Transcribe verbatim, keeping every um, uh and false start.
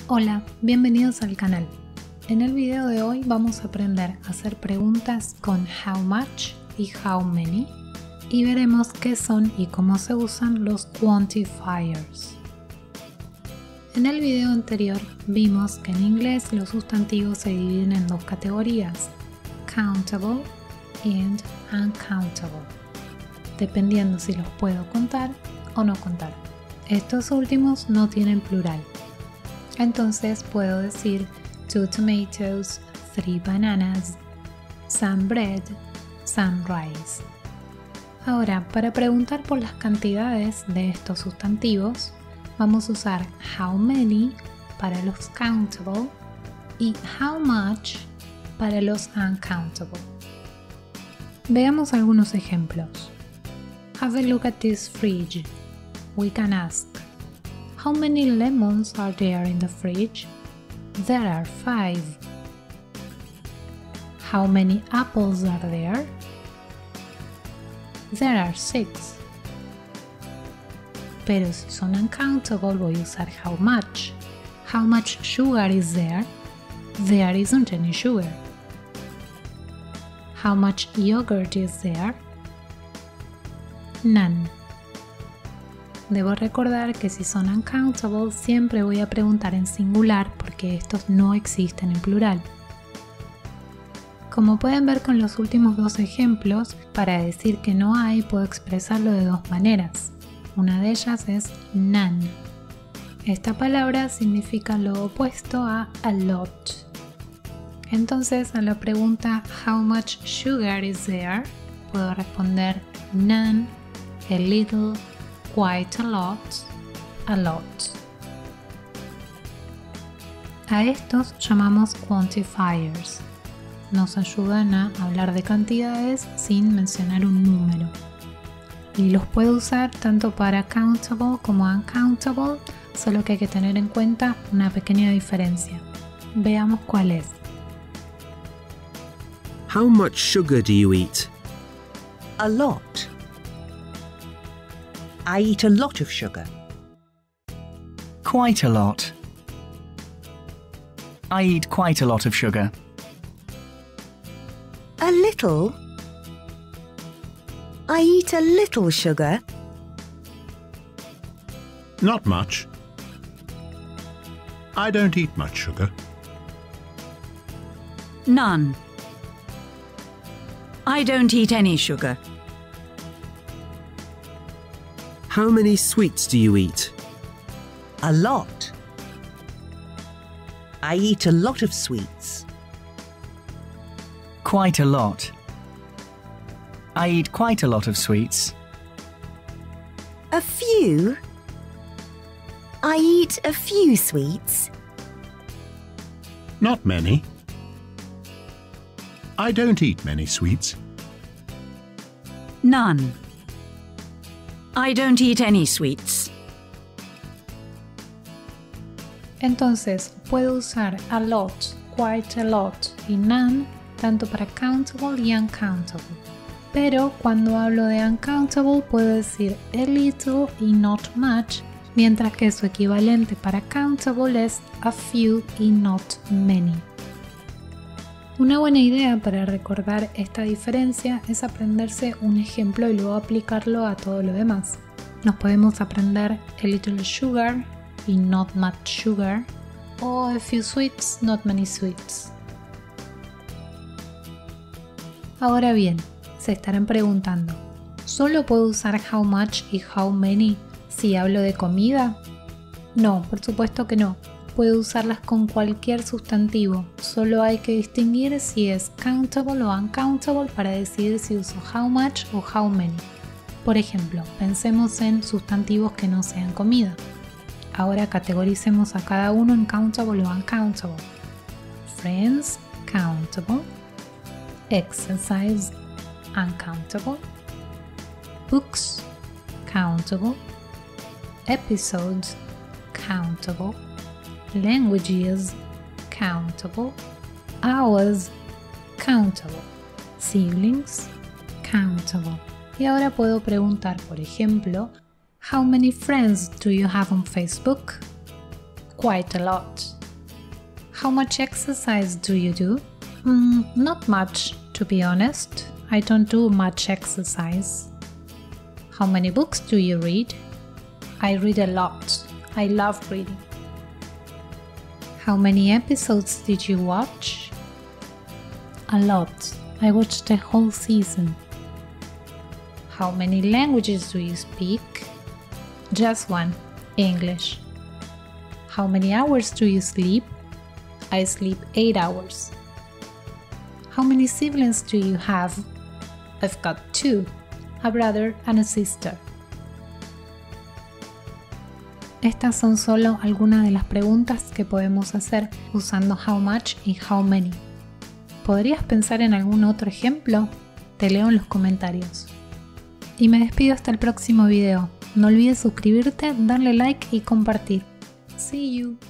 Hola, bienvenidos al canal. En el video de hoy vamos a aprender a hacer preguntas con how much y how many y veremos qué son y cómo se usan los quantifiers. En el video anterior vimos que en inglés los sustantivos se dividen en dos categorías, countable and uncountable, dependiendo si los puedo contar o no contar. Estos últimos no tienen plural. Entonces puedo decir two tomatoes, three bananas, some bread, some rice. Ahora, para preguntar por las cantidades de estos sustantivos, vamos a usar how many para los countable y how much para los uncountable. Veamos algunos ejemplos. Have a look at this fridge. We can ask, how many lemons are there in the fridge? There are five. How many apples are there? There are six. Pero si son uncountable voy a usar how much. How much sugar is there? There isn't any sugar. How much yogurt is there? None. Debo recordar que si son uncountable siempre voy a preguntar en singular porque estos no existen en plural. Como pueden ver con los últimos dos ejemplos, para decir que no hay puedo expresarlo de dos maneras. Una de ellas es none. Esta palabra significa lo opuesto a a lot. Entonces a la pregunta how much sugar is there, puedo responder none, a little, quite a lot, a lot. A estos llamamos quantifiers. Nos ayudan a hablar de cantidades sin mencionar un número. Y los puedo usar tanto para countable como uncountable, solo que hay que tener en cuenta una pequeña diferencia. Veamos cuál es. How much sugar do you eat? A lot. I eat a lot of sugar. Quite a lot. I eat quite a lot of sugar. A little. I eat a little sugar. Not much. I don't eat much sugar. None. I don't eat any sugar. How many sweets do you eat? A lot. I eat a lot of sweets. Quite a lot. I eat quite a lot of sweets. A few. I eat a few sweets. Not many. I don't eat many sweets. None. I don't eat any sweets. Entonces puedo usar a lot, quite a lot y none tanto para countable y uncountable. Pero cuando hablo de uncountable puedo decir a little y not much, mientras que su equivalente para countable es a few y not many. Una buena idea para recordar esta diferencia es aprenderse un ejemplo y luego aplicarlo a todo lo demás. Nos podemos aprender a little sugar y not much sugar, o a few sweets, not many sweets. Ahora bien, se estarán preguntando, ¿solo puedo usar how much y how many si hablo de comida? No, por supuesto que no. Puedo usarlas con cualquier sustantivo, solo hay que distinguir si es countable o uncountable para decidir si uso how much o how many. Por ejemplo, pensemos en sustantivos que no sean comida. Ahora categoricemos a cada uno en countable o uncountable. Friends, countable. Exercise, uncountable. Books, countable. Episodes, countable. Languages, countable. Hours, countable. Siblings, countable. Y ahora puedo preguntar, por ejemplo, how many friends do you have on Facebook? Quite a lot. How much exercise do you do? Mm, not much, to be honest. I don't do much exercise. How many books do you read? I read a lot. I love reading. How many episodes did you watch? A lot. I watched the whole season. How many languages do you speak? Just one, English. How many hours do you sleep? I sleep eight hours. How many siblings do you have? I've got two, a brother and a sister. Estas son solo algunas de las preguntas que podemos hacer usando how much y how many. ¿Podrías pensar en algún otro ejemplo? Te leo en los comentarios. Y me despido hasta el próximo video. No olvides suscribirte, darle like y compartir. See you!